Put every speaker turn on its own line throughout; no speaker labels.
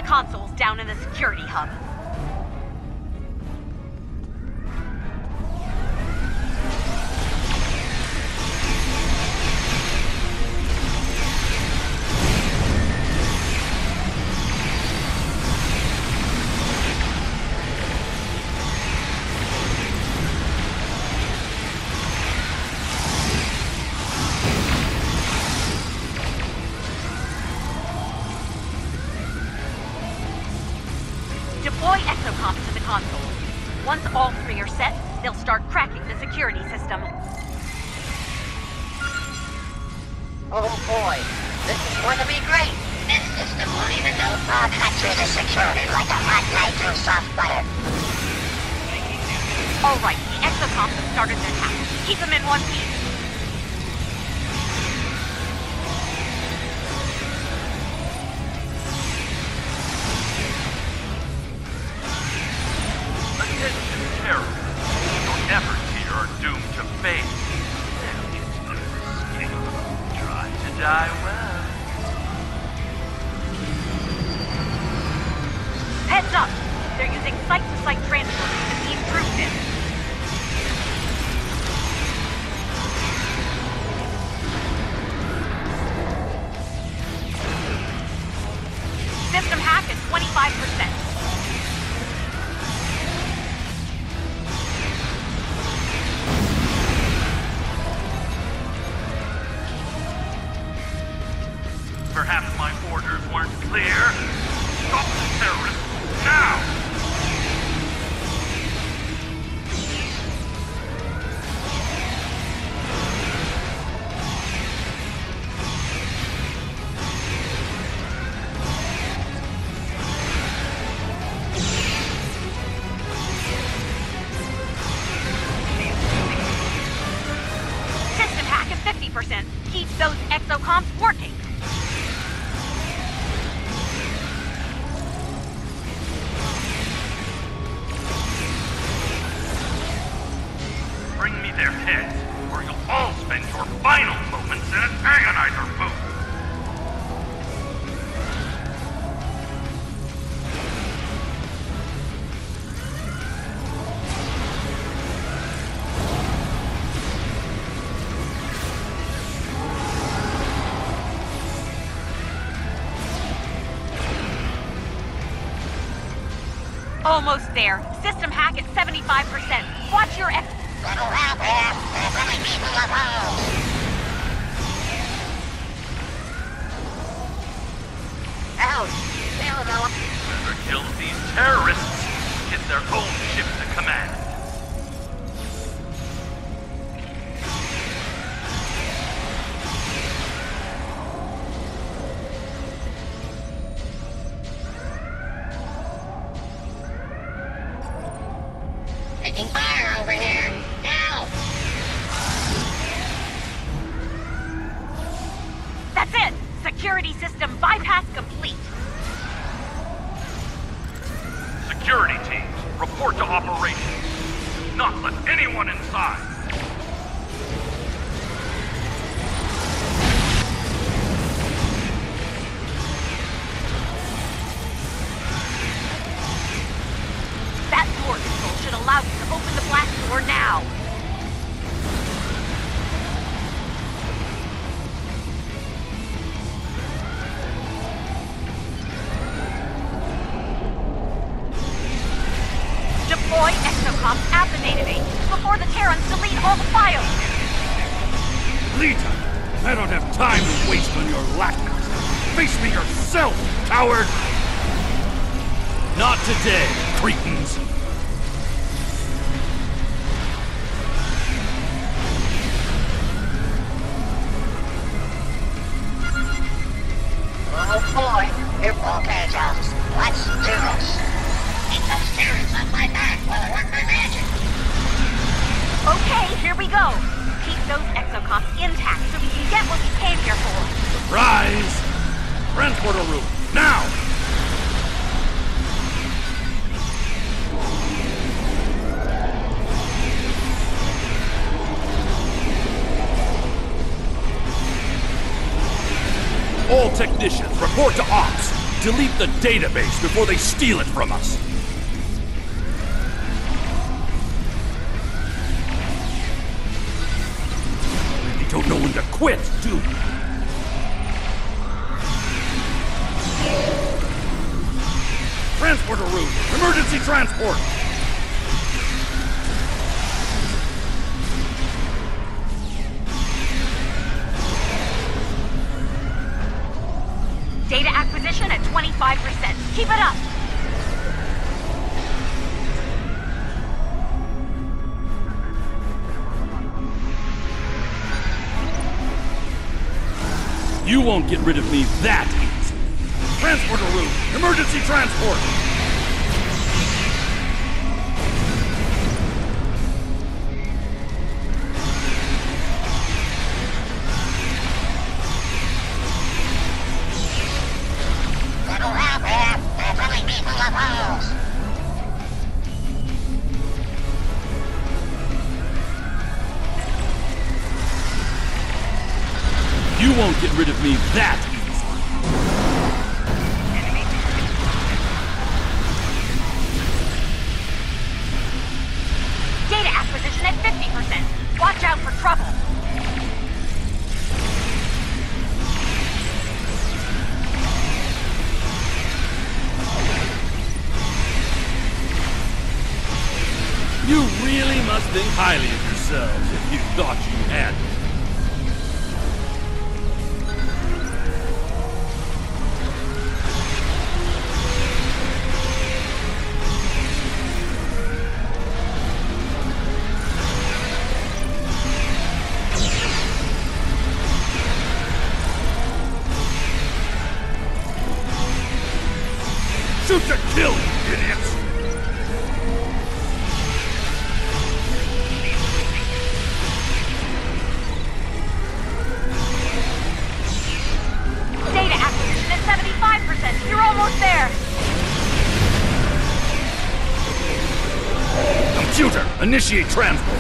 consoles down in the security hub. Deploy exocomps to the console. Once all three are set, they'll start cracking the security system.
Oh boy, this is going to be great! This system won't even know how to cut through the security like a hot knife through soft butter.
Alright, the exocomps have started their task. Keep them in one piece.
Attention, terrorists. Your efforts here are doomed to fail. Now get to escape. Try to die well.
Heads up! They're using site-to-site transporters to beam through this. System hack at 25%.
Perhaps my orders weren't clear. Stop the terrorists now!
System hack at 50%. Keep those exocomps working.
Bring me their heads, or you'll all spend your final moments in an agonizer booth!
Almost there. System hack at 75%. Watch your ex-
What'll happen? There's only people opposed! Ouch! They'll know.
Whoever kills these terrorists gets their own ship to command.
Taking fire over here! Now!
That's it! Security system bypass complete.
Security teams, report to operations. Do not let anyone inside.
That door control should allow you to open the blast door now. Deploy exocomps at the database before the Terrans delete all the files.
Lita, I don't have time to waste on your lackeys. Face me yourself, coward! Not today, cretins!
Oh boy! Okay, Jones. Let's do this. Keep those terrorists on my back while I work my magic.
Okay, here we go. Keep those exocomps intact so we can get what we came here for.
Surprise! Transporter room, now! All technicians, report to ops! delete the database before they steal it from us. You don't know when to quit, do you? Transporter room! Emergency transport!
Data acquisition at 25%. Keep it up!
You won't get rid of me that easy. Transporter room! Emergency transport!
What'll happen? They'll probably be full of holes.
You won't get rid of me that easy.
Data acquisition at 50%. Watch out for trouble.
You really must think highly of yourselves if you thought you had me. Shoot to kill, you idiots!
Data acquisition at 75%. You're almost there.
Computer, initiate transport.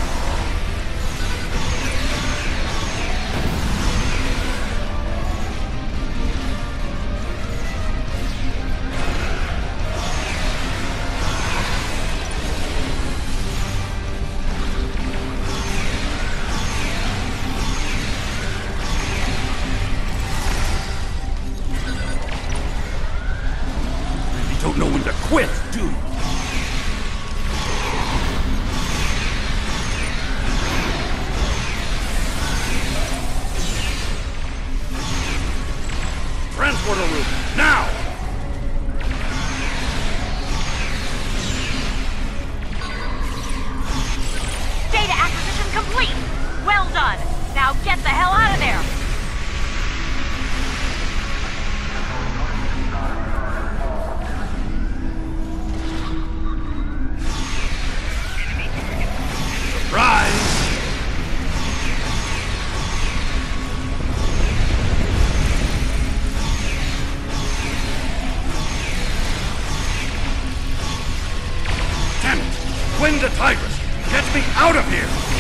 Don't know when to quit, do you? Transporter room, now!
Data acquisition complete. Well done. Now get the hell out of there.
Rise! Damn it! Gwen the Tigress! Get me out of here!